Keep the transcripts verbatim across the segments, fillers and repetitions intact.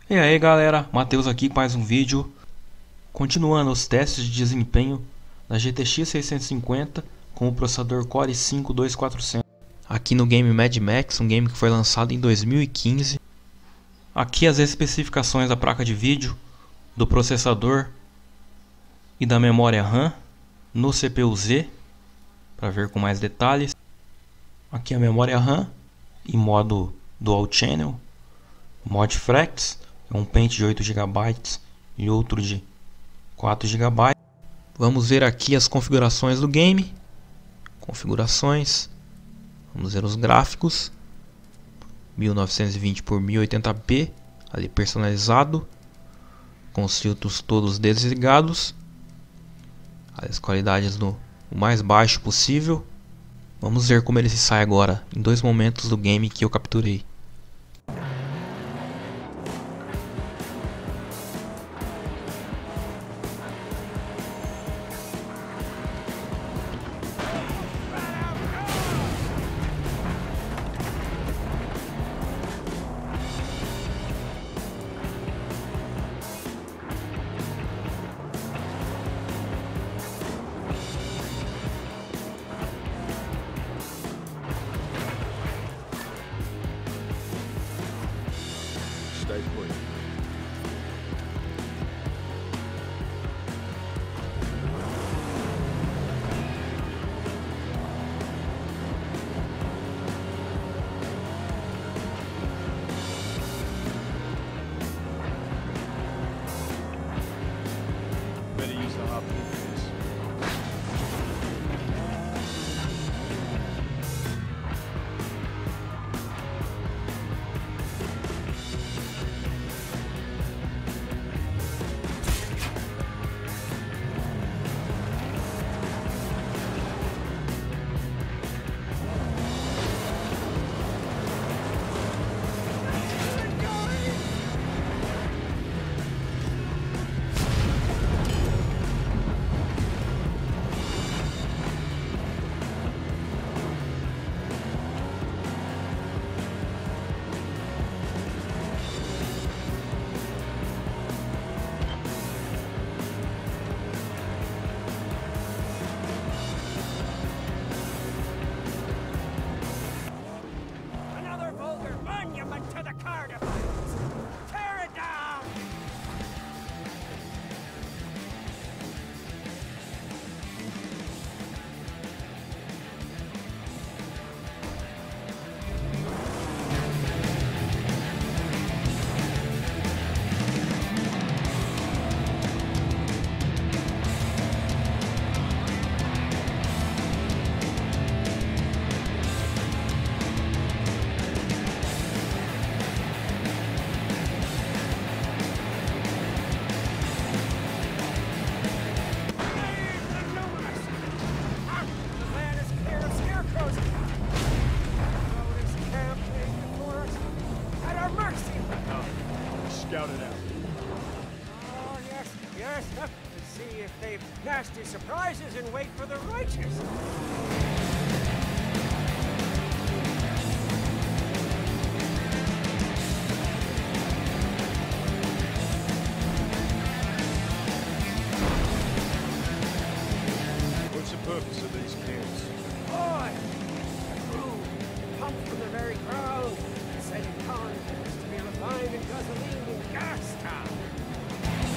E aí galera, Matheus aqui com mais um vídeo. Continuando os testes de desempenho da G T X seiscentos e cinquenta com o processador Core i cinco dois mil e quatrocentos. Aqui no game Mad Max, um game que foi lançado em dois mil e quinze. Aqui as especificações da placa de vídeo, do processador e da memória RAM no C P U Z, para ver com mais detalhes. Aqui a memória RAM em modo Dual Channel, Mod Flex, um pente de oito gigabytes e outro de quatro gigabytes. Vamos ver aqui as configurações do game. Configurações. Vamos ver os gráficos. mil novecentos e vinte por mil e oitenta p, ali personalizado, com os filtros todos desligados. As qualidades no o mais baixo possível. Vamos ver como ele se sai agora em dois momentos do game que eu capturei. Stay put. Better use the harpoon for this. Another vulgar monument to the Cardiff! Tear it down! Scout it out. Oh, yes, yes, to see if they've nasty surprises and wait for the righteous. What's the purpose of these cans? Boy, crude, pumped from the very ground, setting convicts to be refined in gasoline and gas town.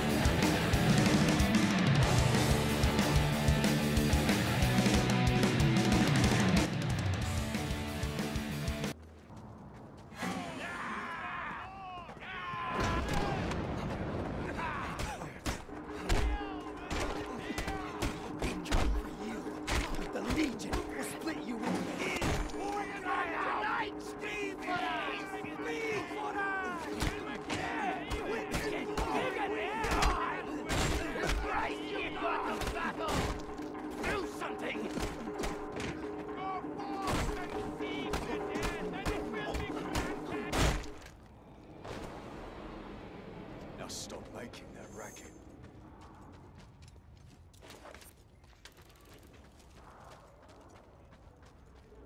Now stop making that racket.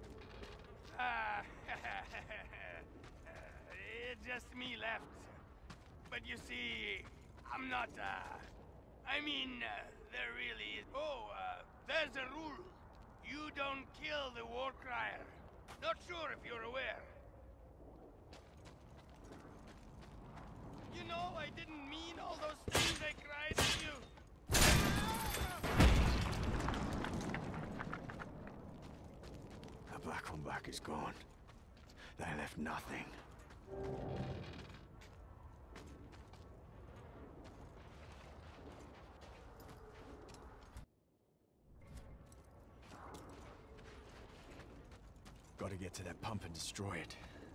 Ah, just me left. but you see, I'm not, uh... I mean, uh, there really is... Oh, uh, there's a rule. You don't kill the war crier. Not sure if you're aware. You know, I didn't mean all those things I cried at you. The black on black is gone. They left nothing. Gotta get to that pump and destroy it.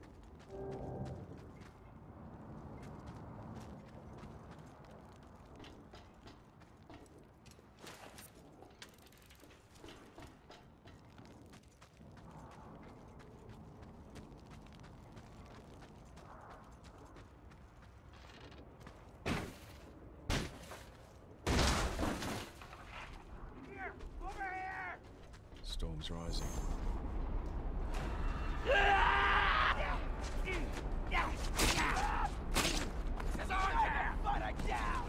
Here! Over here! Storm's rising. There's Arthur! Fight down!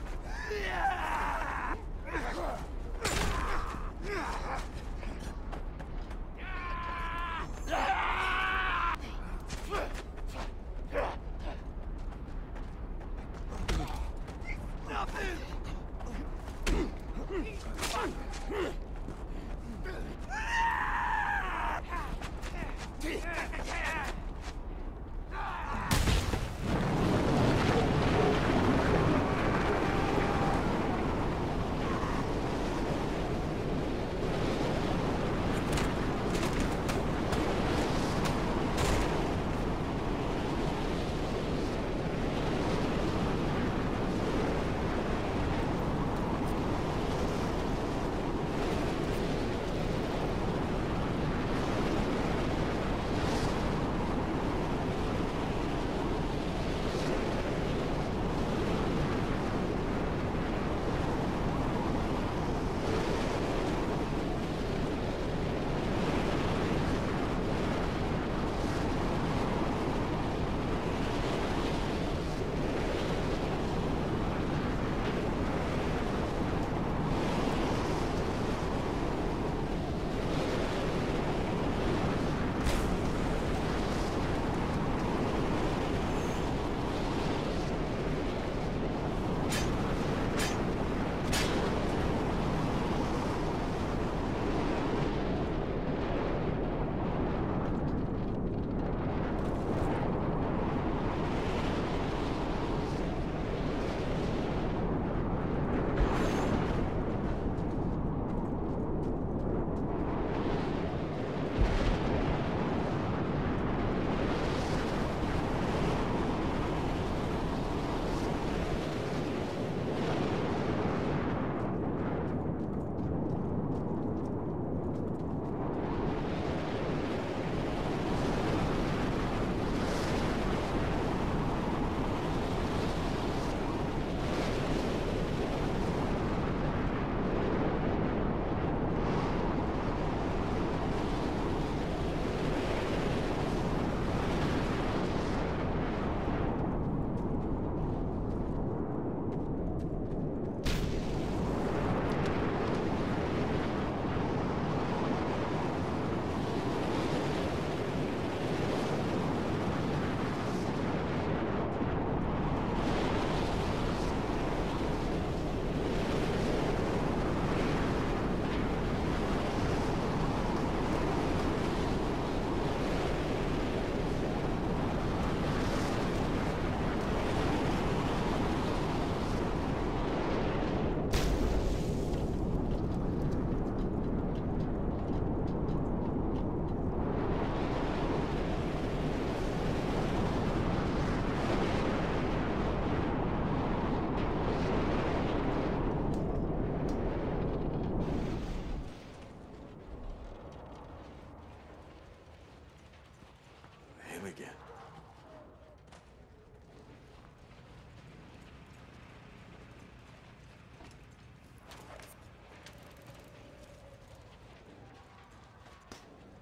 again.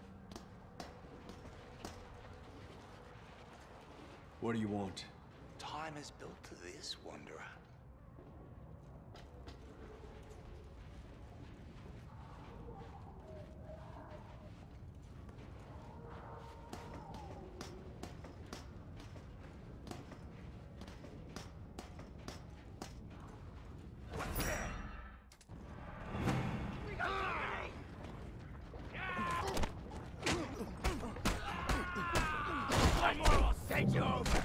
What do you want? Talk time is built to this, Wanderer. One more will send you over!